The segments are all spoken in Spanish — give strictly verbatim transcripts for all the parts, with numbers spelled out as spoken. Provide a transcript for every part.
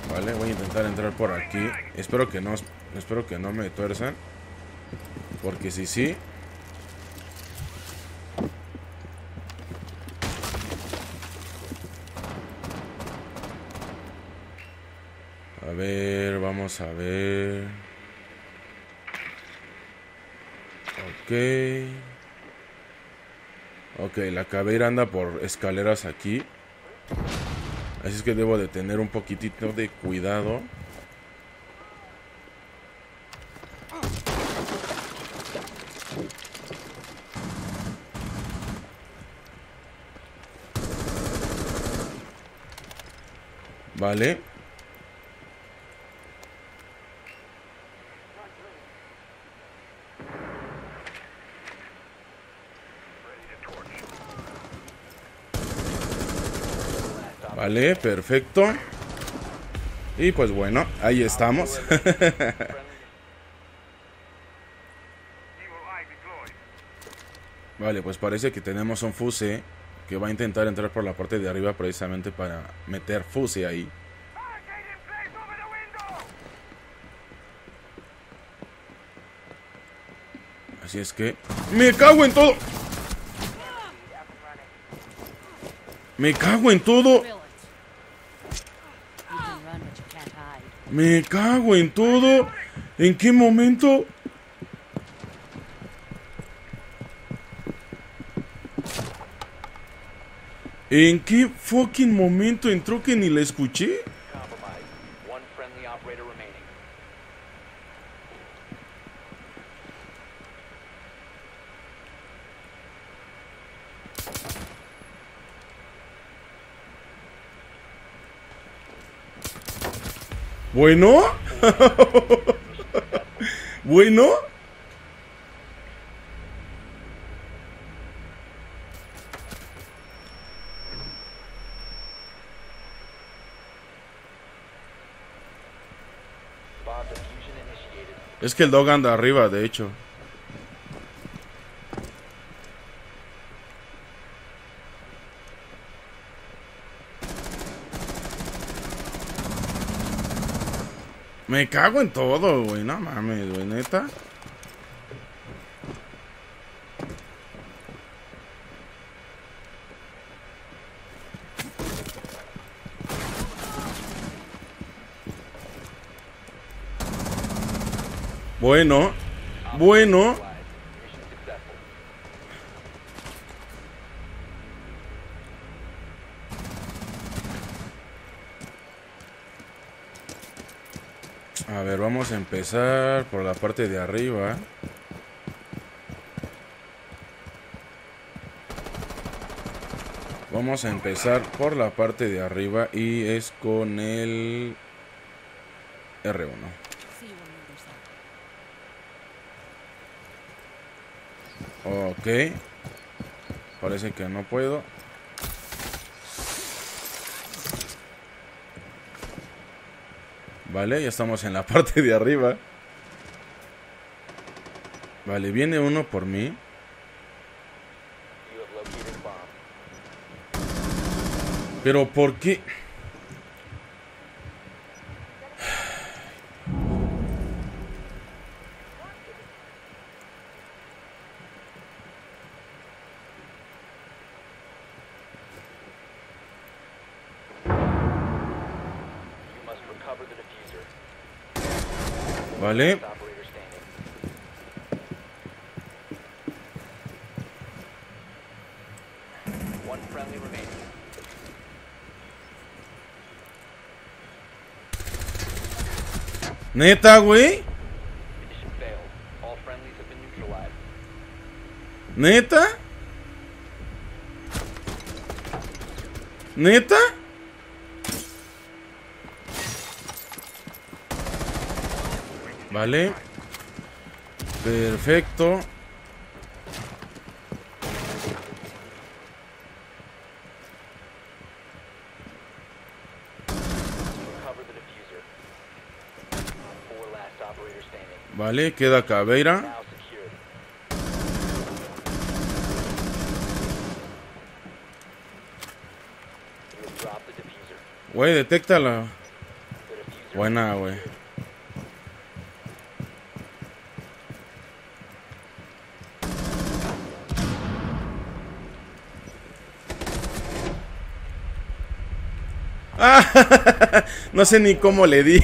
Vale, voy a intentar entrar por aquí. Espero que no, espero que no me tuerzan. Porque si sí... A ver, vamos a ver. Ok. Ok, la caveira anda por escaleras aquí. Así es que debo de tener un poquitito de cuidado. Vale. Vale, perfecto. Y pues bueno, ahí estamos. Vale, pues parece que tenemos un fuse que va a intentar entrar por la parte de arriba precisamente para meter fuse ahí. Así es que... ¡Me cago en todo! ¡Me cago en todo! ¡Me cago en todo! ¿En qué momento? ¿En qué fucking momento entró que ni la escuché? Bueno. Bueno. Es que el dog anda arriba, de hecho. Me cago en todo, güey. No mames, güey, neta. Bueno, bueno. A ver, vamos a empezar por la parte de arriba. Vamos a empezar por la parte de arriba y es con el R uno. Ok. Parece que no puedo. Vale, ya estamos en la parte de arriba. Vale, viene uno por mí. Pero ¿por qué? Vale. Neta, güey. Neta. Neta. Vale. Perfecto. Vale, queda caveira. Güey, detéctala. Buena, güey. Ah, no sé ni cómo le di.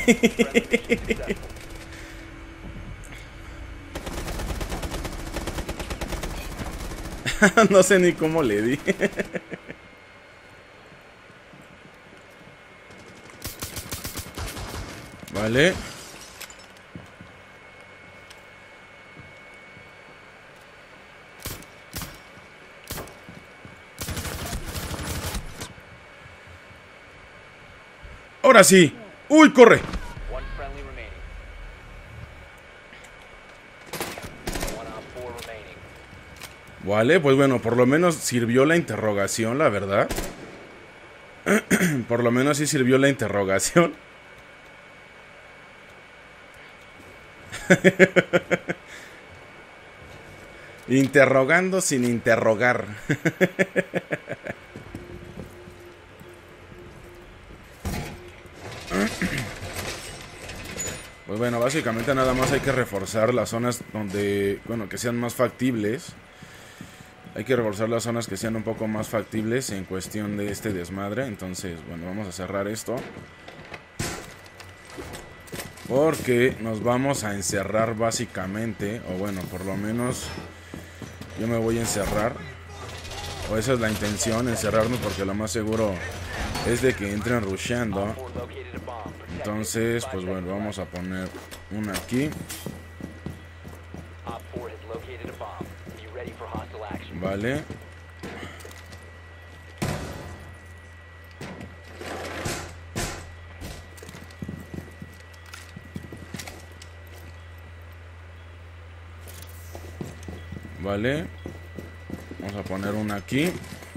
No sé ni cómo le di. Vale. Ahora sí. Uy, corre. Vale, pues bueno, por lo menos sirvió la interrogación, la verdad. Por lo menos sí sirvió la interrogación. Interrogando sin interrogar. Pues bueno, básicamente nada más hay que reforzar las zonas donde, bueno, que sean más factibles. Hay que reforzar las zonas que sean un poco más factibles en cuestión de este desmadre. Entonces, bueno, vamos a cerrar esto. Porque nos vamos a encerrar básicamente. O bueno, por lo menos yo me voy a encerrar. O esa es la intención, encerrarnos, porque lo más seguro es de que entren rusheando. Entonces, pues bueno, vamos a poner una aquí. Vale. Vale. Vamos a poner una aquí.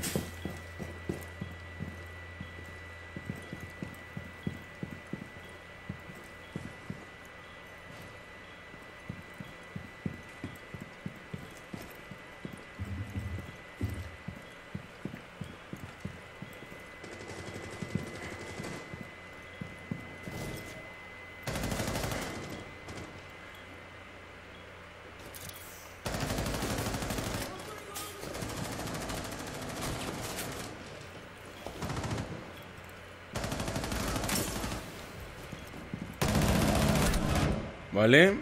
Vale.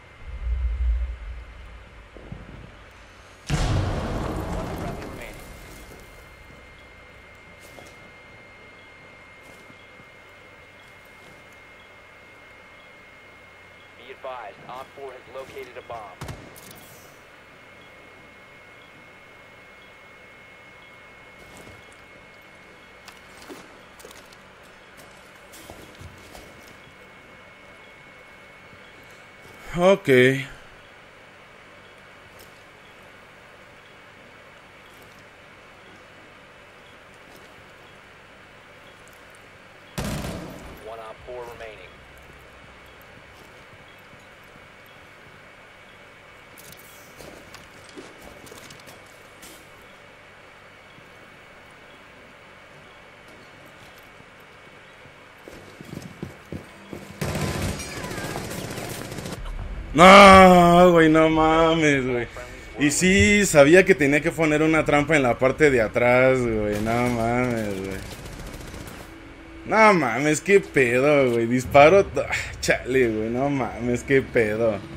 Be advised, Op four has located a bomb. Ok. One Op four remaining. No, güey, no mames, güey. Y sí, sabía que tenía que poner una trampa en la parte de atrás, güey. No mames, güey. No mames, qué pedo, güey. Disparo. Chale, güey. No mames, qué pedo.